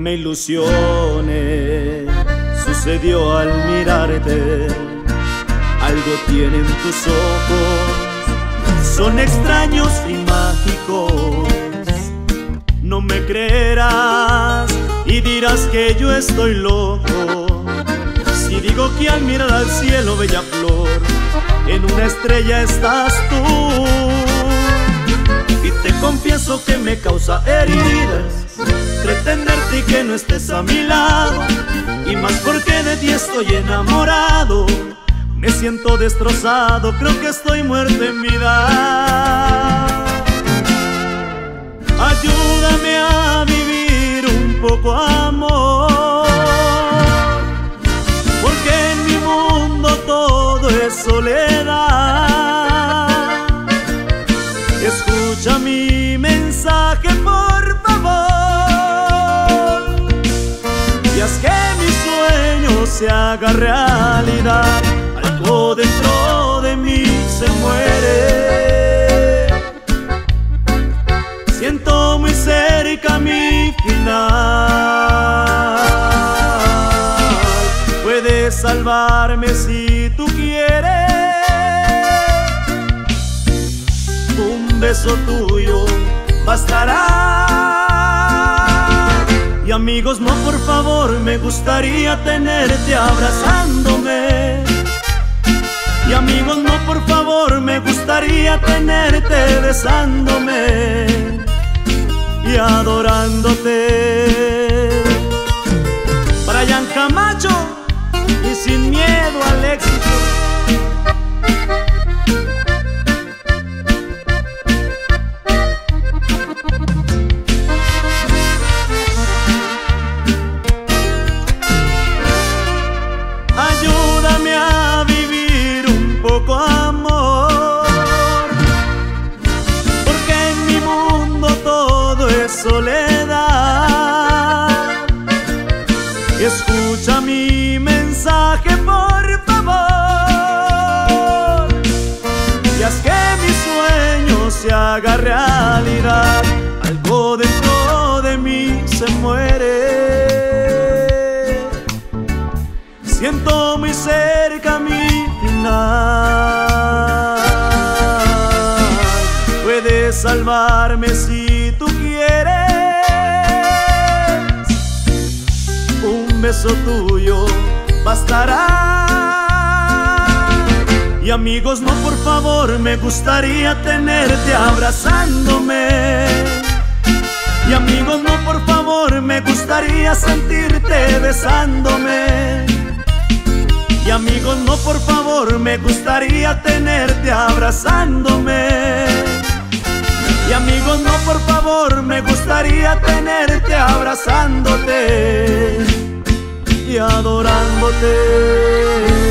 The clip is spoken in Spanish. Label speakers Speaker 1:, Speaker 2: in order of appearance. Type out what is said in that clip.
Speaker 1: me ilusioné, sucedió al mirarte. Algo tienen tus ojos, son extraños y mágicos. No me creerás y dirás que yo estoy loco si digo que al mirar al cielo, bella flor, en una estrella estás tú. Y te confieso que me causa heridas pretenderte y que no estés a mi lado, y más porque de ti estoy enamorado. Me siento destrozado, creo que estoy muerto en vida. Ayúdame a vivir un poco, amor, porque en mi mundo todo es soledad. Escucha mi mensaje, por favor, y haz que mi sueño se haga realidad. Algo dentro de mí se muere, siento muy cerca mi final. Puedes salvarme si tú quieres, un beso tuyo bastará. Y amigos, no, por favor, me gustaría tenerte abrazándome. Y amigos, no, por favor, me gustaría tenerte besándome y adorándote. Brian Camacho y Sin Miedo al Éxito. Ayúdame a vivir un poco, amor, porque en mi mundo todo es soledad. Escucha mi mensaje, por favor, y haz que mi sueño se haga realidad. Algo dentro de mí se muere, siento muy cerca mi final. Puedes salvarme si tú quieres, un beso tuyo bastará. Y amigos, no, por favor, me gustaría tenerte abrazándome. Y amigos, no, por favor, me gustaría sentirte besándome. Y amigos, no, por favor, me gustaría tenerte abrazándome. Y amigos, no, por favor, me gustaría tenerte abrazándote y adorándote.